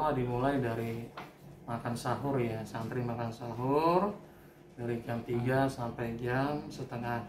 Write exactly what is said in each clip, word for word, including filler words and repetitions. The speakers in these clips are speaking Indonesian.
pertama dimulai dari makan sahur ya, santri makan sahur dari jam tiga sampai jam setengah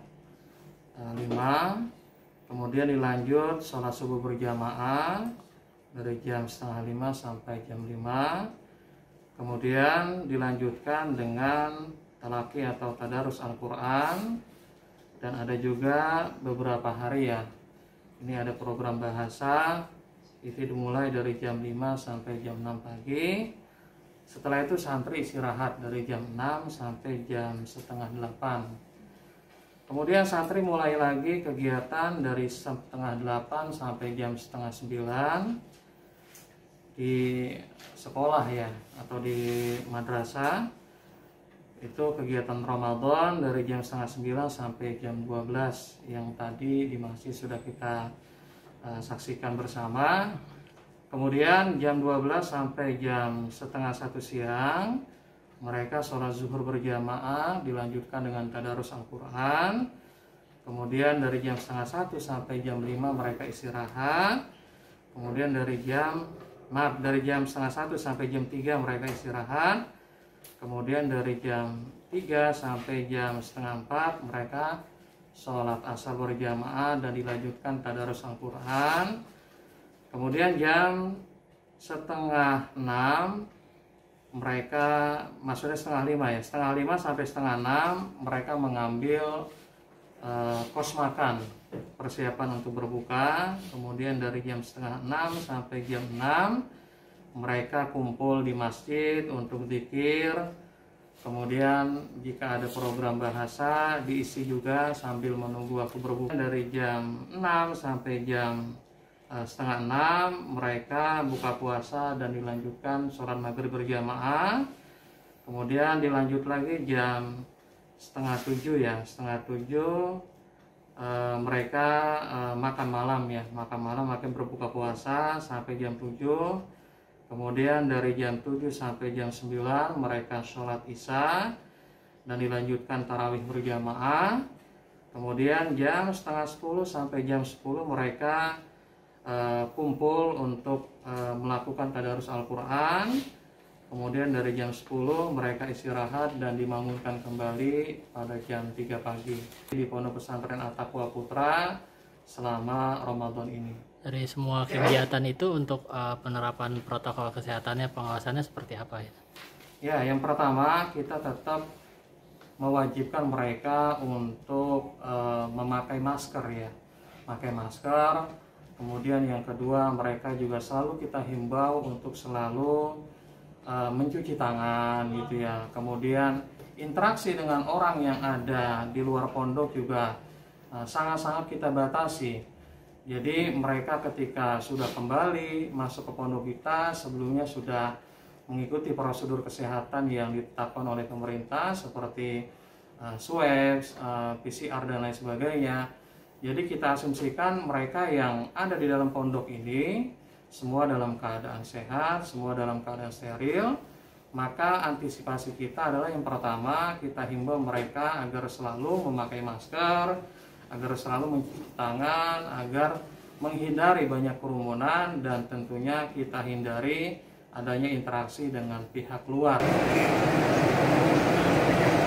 lima. Kemudian dilanjut sholat subuh berjamaah dari jam setengah lima sampai jam lima. Kemudian dilanjutkan dengan talaki atau tadarus Al-Quran. Dan ada juga beberapa hari ya, ini ada program bahasa, itu dimulai dari jam lima sampai jam enam pagi. Setelah itu santri istirahat dari jam enam sampai jam setengah delapan. Kemudian santri mulai lagi kegiatan dari setengah delapan sampai jam setengah sembilan di sekolah ya, atau di madrasah. Itu kegiatan Ramadan dari jam setengah sembilan sampai jam dua belas yang tadi di masjid sudah kita uh, saksikan bersama. Kemudian jam dua belas sampai jam setengah satu siang mereka sholat zuhur berjamaah, dilanjutkan dengan tadarus Al-Quran. Kemudian dari jam setengah satu sampai jam lima mereka istirahat. Kemudian dari jam maaf dari jam setengah satu sampai jam tiga mereka istirahat. Kemudian dari jam tiga sampai jam setengah empat mereka sholat asar berjamaah dan dilanjutkan tadarus Al-Quran. Kemudian jam setengah enam mereka, maksudnya setengah lima ya, setengah lima sampai setengah enam mereka mengambil uh, kos makan, persiapan untuk berbuka. Kemudian dari jam setengah enam sampai jam enam mereka kumpul di masjid untuk zikir. Kemudian jika ada program bahasa diisi juga sambil menunggu waktu berbuka. Dari jam enam sampai jam uh, setengah enam mereka buka puasa dan dilanjutkan sholat maghrib berjamaah. Kemudian dilanjut lagi jam setengah tujuh ya, setengah tujuh uh, mereka uh, makan malam ya, makan malam makin berbuka puasa sampai jam tujuh. Kemudian dari jam tujuh sampai jam sembilan mereka sholat isya dan dilanjutkan tarawih berjamaah. Kemudian jam setengah sepuluh sampai jam sepuluh mereka uh, kumpul untuk uh, melakukan tadarus Al-Quran. Kemudian dari jam sepuluh mereka istirahat dan dibangunkan kembali pada jam tiga pagi di Pondok Pesantren At-Taqwa Putra selama Ramadan ini. Dari semua kegiatan itu untuk uh, penerapan protokol kesehatannya, pengawasannya seperti apa ya? Ya, yang pertama kita tetap mewajibkan mereka untuk uh, memakai masker ya, memakai masker. Kemudian yang kedua mereka juga selalu kita himbau untuk selalu uh, mencuci tangan gitu ya. Kemudian interaksi dengan orang yang ada di luar pondok juga uh, sangat-sangat kita batasi. Jadi mereka ketika sudah kembali masuk ke pondok kita sebelumnya sudah mengikuti prosedur kesehatan yang ditetapkan oleh pemerintah seperti uh, swab, uh, P C R dan lain sebagainya. Jadi kita asumsikan mereka yang ada di dalam pondok ini semua dalam keadaan sehat, semua dalam keadaan steril. Maka antisipasi kita adalah yang pertama kita himbau mereka agar selalu memakai masker, agar selalu mencuci tangan, agar menghindari banyak kerumunan dan tentunya kita hindari adanya interaksi dengan pihak luar.